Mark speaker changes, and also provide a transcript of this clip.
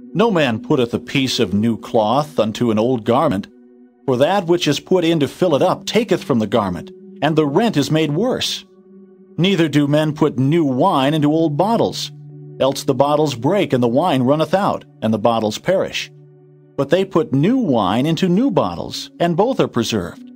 Speaker 1: No man putteth a piece of new cloth unto an old garment, for that which is put in to fill it up taketh from the garment, and the rent is made worse. Neither do men put new wine into old bottles, else the bottles break, and the wine runneth out, and the bottles perish. But they put new wine into new bottles, and both are preserved.